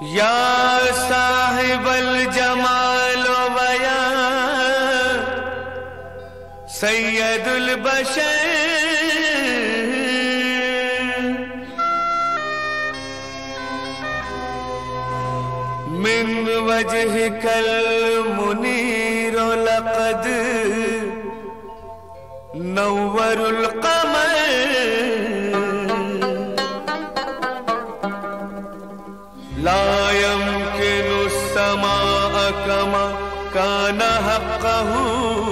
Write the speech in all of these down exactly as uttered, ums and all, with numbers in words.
या साहिबल जमाल वया सैयदुल बशर मिन वजहिकल मुनीर लक़द नव्वरुल क़मर ला यम्किनु समाअ कमा काना हक़्क़हु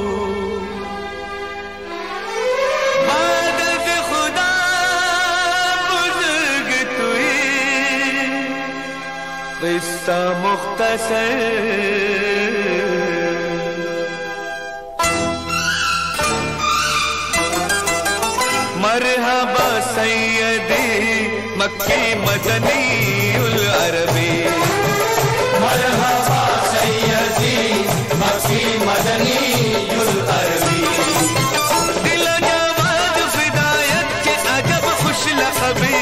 मदद खुदा बुज़ुर्ग तुई क़िस्सा मुख़्तसर मरहबा सैयदी मक्की मदनी उल अरबी मरहबा सैयदी मक्की मदनी उल अरबी दिल जवाद फिदायत के अजब खुश लक़बी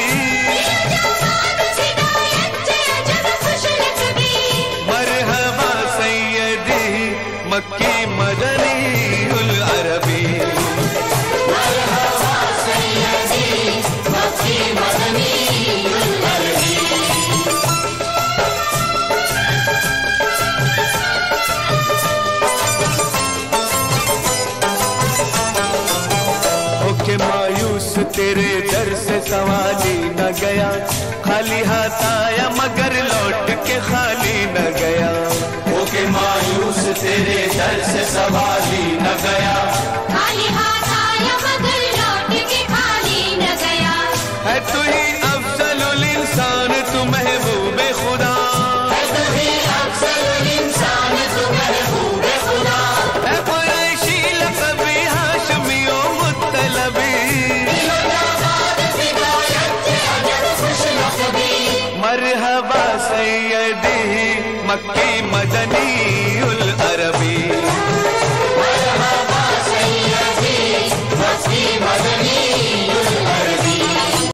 मरहबा सैयदी मक्की मदनी उल अरबी मरहबा सैयदी मक्की मदनी उल अरबी होके मायूस तेरे दर से सवाली न गया, खाली हाथ आया मगर लौट के खाली न गया। होके मायूस तेरे दर से सवाली न गया, खाली हाथ आया मगर लौट के खाली न गया। है तू ही अफजलुल इंसान तू महबूबे खुदा, है तू ही अफजलुल इंसान तू महबूबे खुदा। है कुरैशी लक़बी हाशमी ओ मुत्तलबी, मरहबा सैयदी मक्की